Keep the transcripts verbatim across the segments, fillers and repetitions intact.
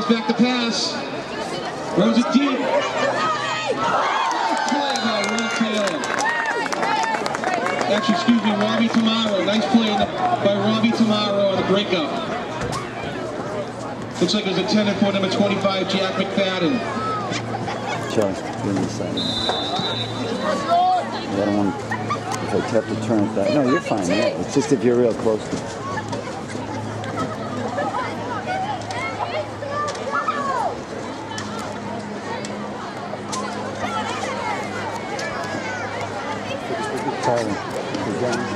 back to pass. Throws it deep. Play by Will Taylor. Actually, excuse me, Robbie Tomorrow. Nice play by Robbie Tomorrow on the breakup. Looks like it was intended for number twenty-five, Jack McFadden. Charlie, give me a second. I don't want, if I have to turn it back. No, you're fine. Yeah. It's just if you're real close to it. Charlie, you're down.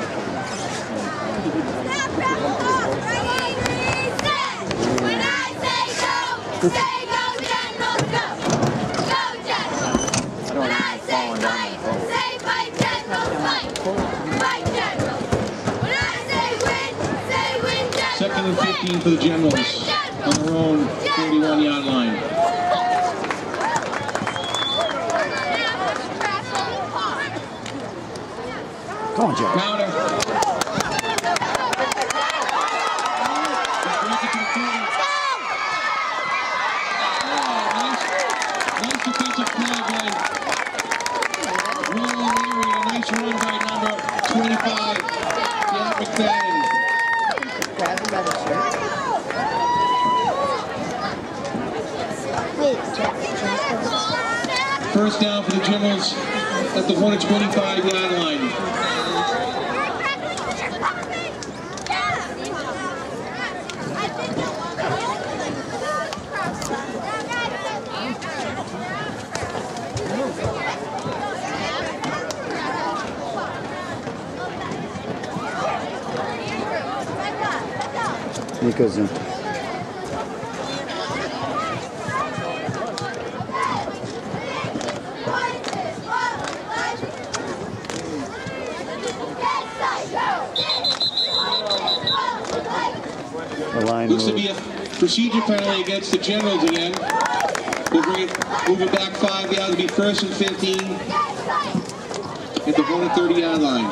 When I say go, say go, Generals, go! Go, Generals! When I say fight, say fight, Generals, fight! Fight, Generals! When I say win, say win, Generals, Second and fifteen for the Generals on their own forty-one yard line. Come on, Jack. Counter. Run by number twenty-five, Jack McFadden. Grab him by the shirt. First down for the Generals at the one twenty-five yard line. Nico's in. The line looks move. to be a procedure penalty against the Generals again. We'll bring it, move it back five yards. It'll be first and fifteen at the one thirty yard line.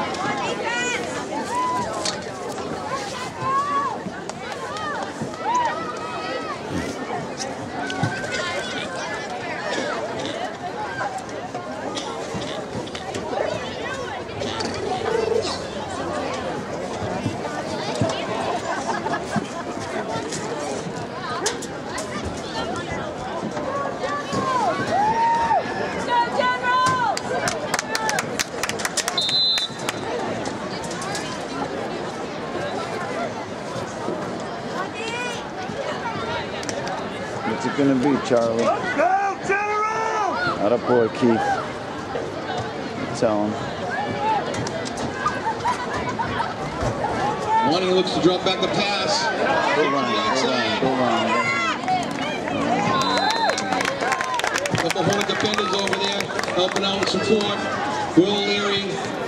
What's it gonna be, Charlie? Go, General! Atta boy, Keith. Tell him. Money looks to drop back the pass. Go line, go line, go line. Couple Hornet defenders over there helping out with support. Will Leary.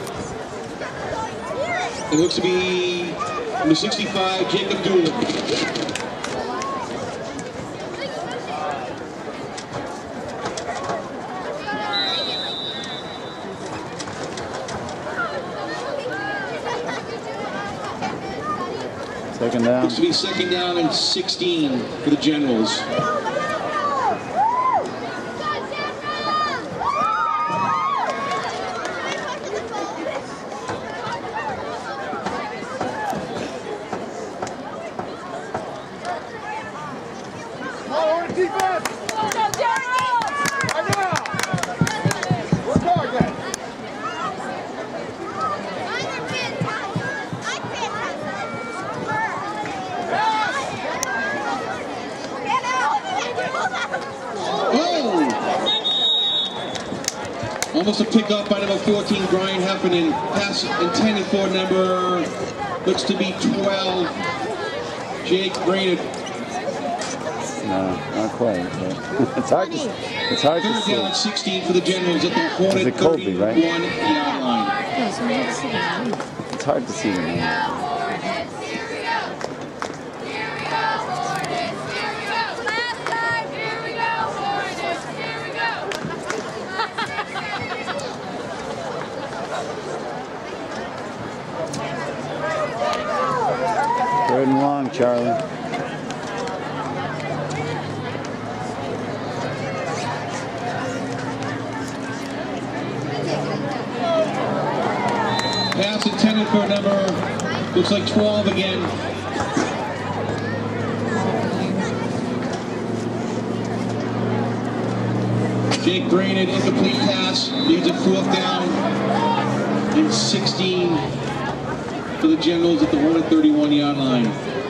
It looks to be number sixty-five, Jacob Doolin. Second down. Looks to be second down and sixteen for the Generals. Defense! Right now! Work hard, guys. Oh! Almost a pickup by number fourteen, Brian Heffernan. Pass intended for number, looks to be twelve, Jake Brainerd. No, not quite. But it's hard to, it's hard to Third see. down and sixteen for the Generals at the Hornet Colby, right? thirty-one yard line. It's hard to see the name. Third and long, Charlie. for number, looks like twelve again. Jake Brainerd, incomplete pass, leads a fourth down, and sixteen for the Generals at the one thirty-one yard line.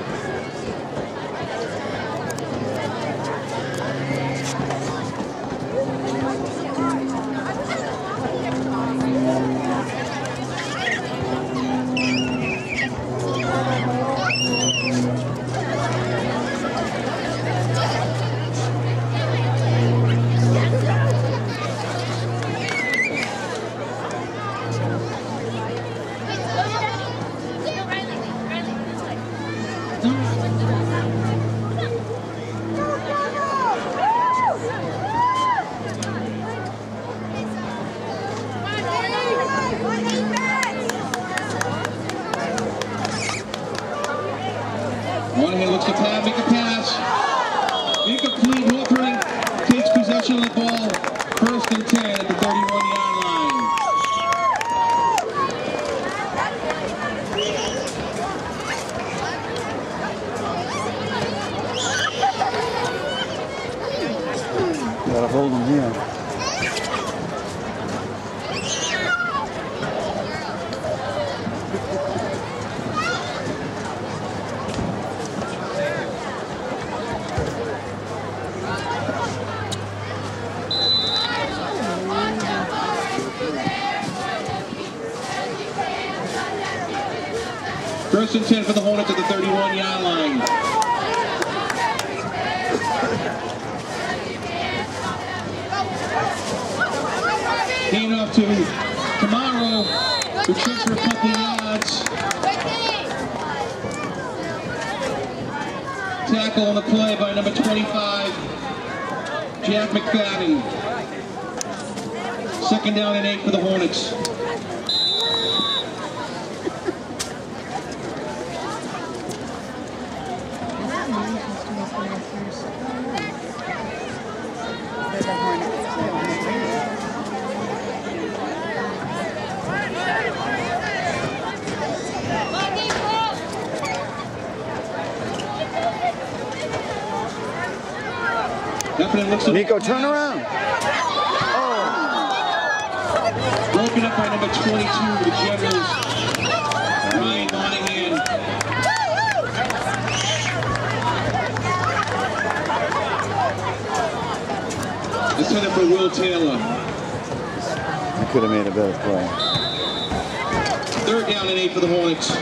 Monahan looks to pass, make a pass. Incomplete. Hawthorne takes possession of the ball. First and ten at the thirty-one yard line. Gotta hold him here. First and ten for the Hornets at the thirty-one yard line. Hand off to Tomorrow, who checks for a couple yards. Tackle on the play by number twenty-five, Jack McFadden. Second down and eight for the Hornets. Nico, turn around. Oh. Broken up by number twenty-two, the Generals, Ryan Monahan. Let's send it for Will Taylor. I could have made a better play. Third down and eight for the Hornets.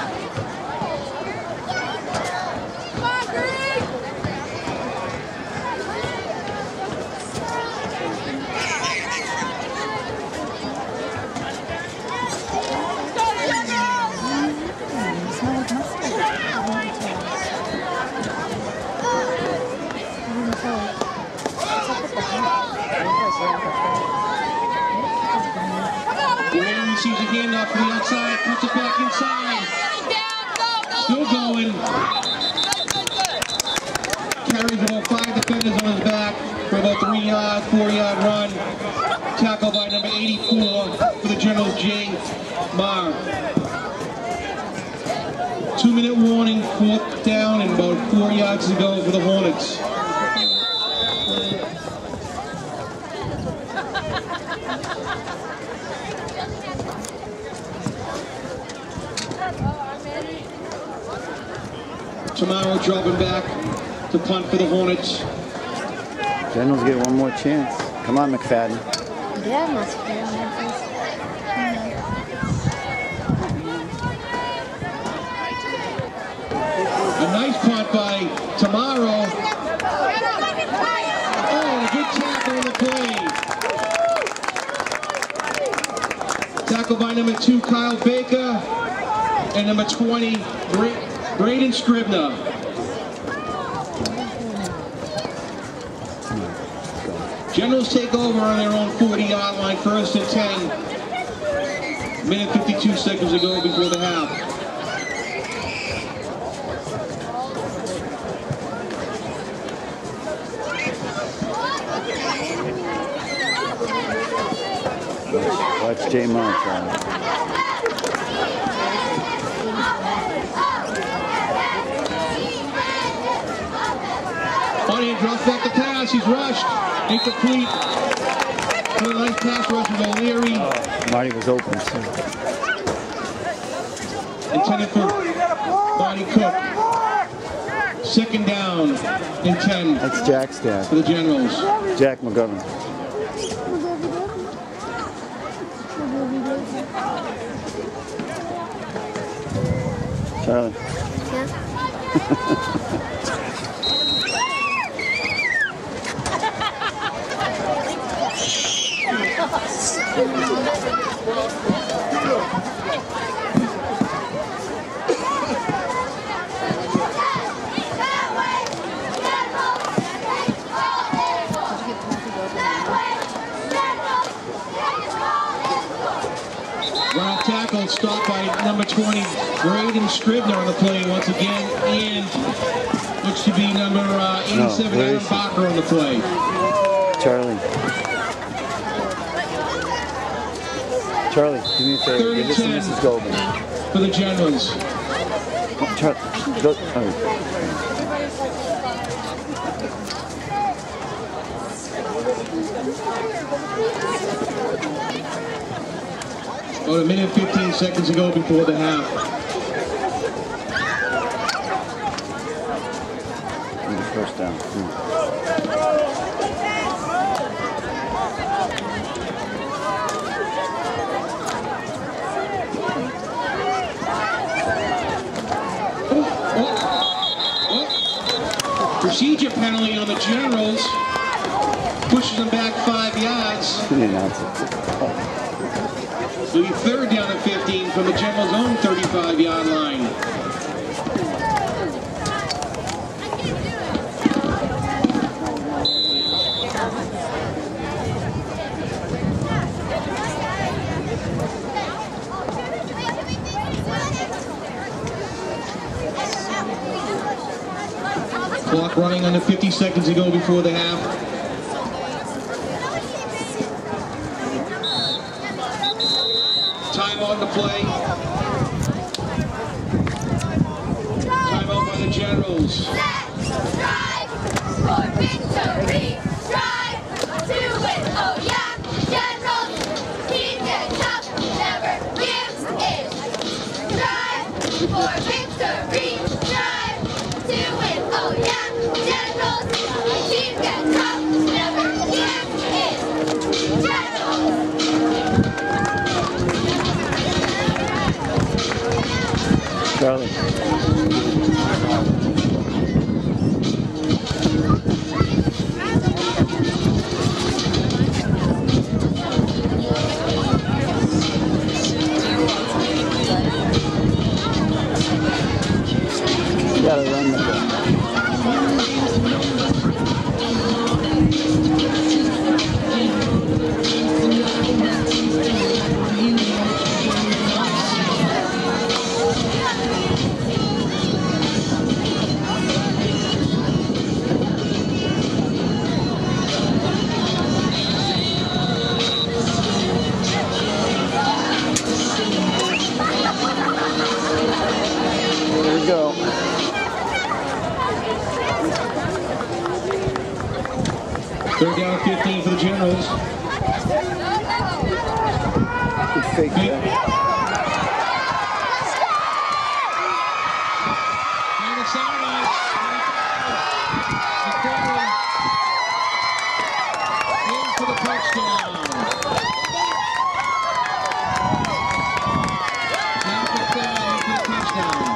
Wenham receives a handoff from the outside, puts it back inside. Still going. Carries about five defenders on his back for about three yards, four yard run. Tackle by number eighty-four for the Generals, Jay Marr. Two minute warning, fourth down and about four yards to go for the Hornets. Tomorrow dropping back to punt for the Hornets. Generals get one more chance. Come on, McFadden. Yeah, that's fair. A nice punt by Tomorrow. Oh, a good tackle on the play. Tackle by number two, Kyle Baker, and number twenty, Bra Braden Scribner. Generals take over on their own forty yard line, first and ten. Minute fifty-two seconds to go before the half. Watch Jay March. Bonnie drops back the pass. He's rushed. Incomplete. What a nice pass rush with O'Leary. Marty was open too. Intended for Bonnie Cook. Second down and ten. That's Jack's dad. For the Generals. Jack McGovern. Charlie. Run tackle stopped by number twenty, Braden Scribner on the play once again, and looks to be number uh, eighty-seven, no, Adam Barker on the play. Charlie. Charlie, do me a favor. Give this to Missus Goldman. For the Generals. Oh, Charlie, go. Oh. About a minute and fifteen seconds to go before the half. And the first down. Hmm. Procedure penalty on the Generals. Pushes them back five yards. It'll be third down and fifteen from the Generals' own thirty-five yard line. Clock running under fifty seconds to go before the half. Timeout to play. Timeout by the Generals. Strive for victory. Strive to win. Oh yeah, Generals. Keep it tough. Never gives in. Strive for victory. Strive to win. Oh yeah, Generals. Keep it tough. Never gives in. Generals. Charlie. You gotta run the ball. There we go. Third down and fifteen for the Generals. Good fake there. On the sideline. In for the touchdown. Now for five for the touchdown.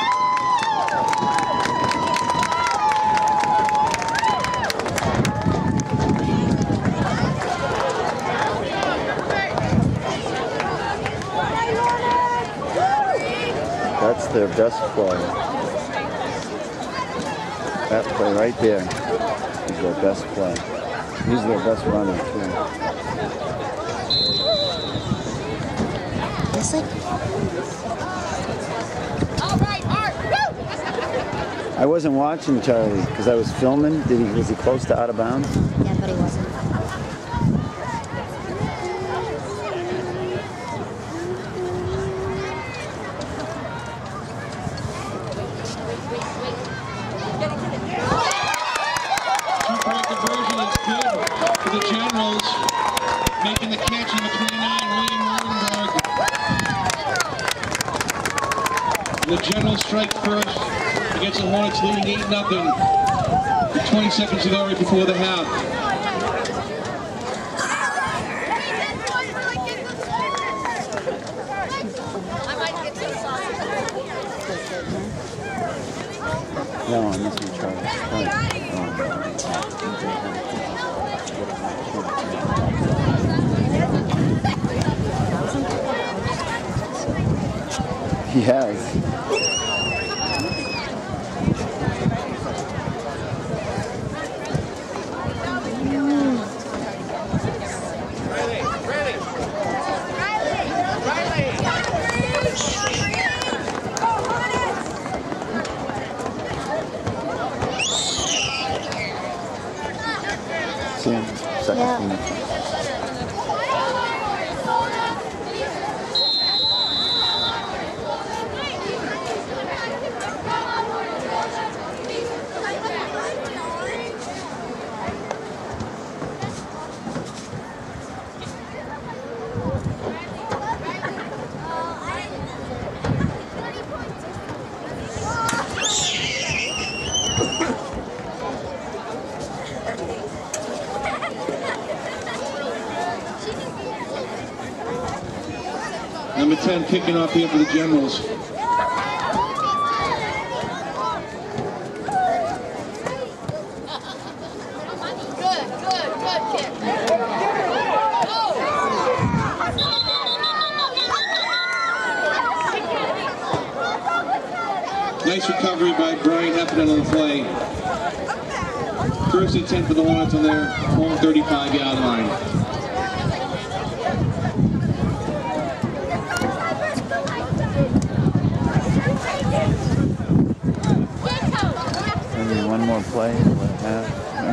That's their best play. That play right there is their best play. He's their best runner too. This like I wasn't watching Charlie because I was filming. Did he? Was he close to out of bounds? yeah, but he wasn't. making the catch, number twenty-nine, William Rodenberg. The Generals strike first against the Hornets, leading eight nothing. With twenty seconds to go right before the half. No, I'm missing Charles. He has. See him, second Yeah. finger. Number ten kicking off here for the Generals. Good, good, good kid. Nice recovery by Brian Heffernan on the play. First and ten for the Hornets on their home thirty-five yard line. Maybe one more play. What half?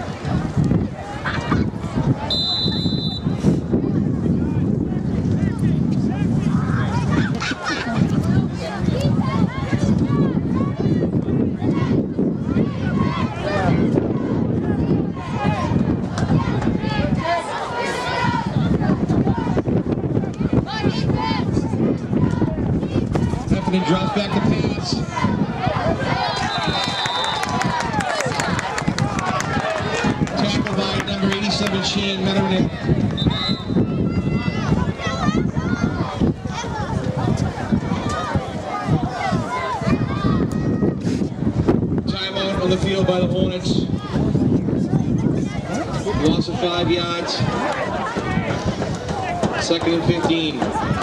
Heffernan drops back the pass. Tackle by number eighty-seven, Shane Metternick. Timeout on the field by the Hornets. Loss of five yards. Second and fifteen.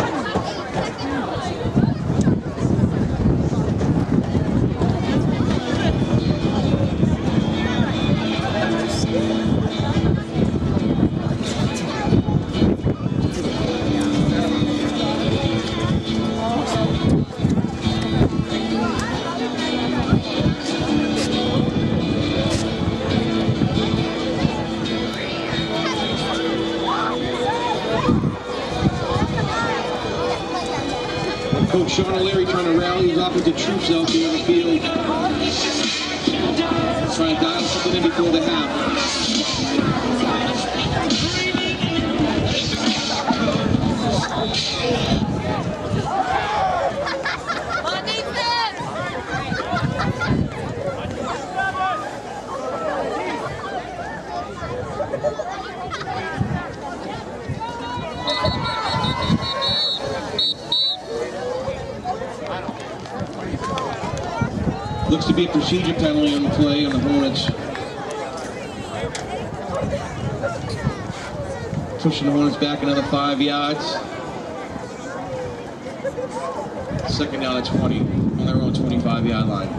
Coach Sean O'Leary trying to rally his offensive troops out there on the field. Trying to dial something in before the half. On defense! Looks to be a procedure penalty on the play on the Hornets. Pushing the Hornets back another five yards. Second down at twenty on their own twenty-five yard line.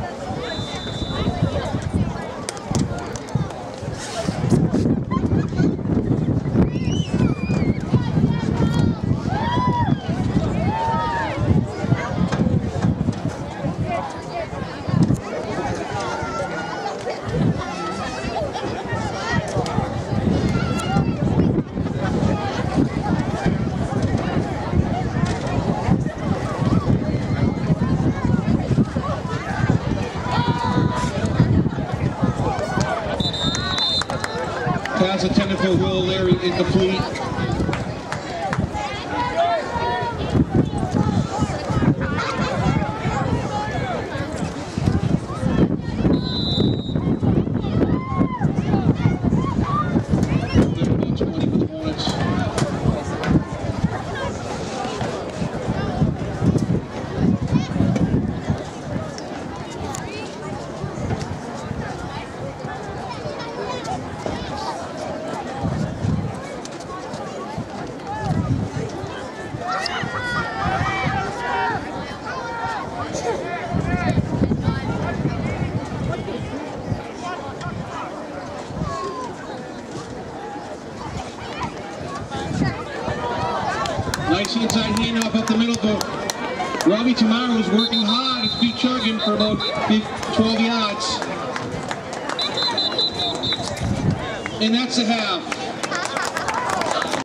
Pass intended for Will Larry, incomplete. Robbie Tamara was working hard. It's beat chugging for about twelve yards. And that's a half.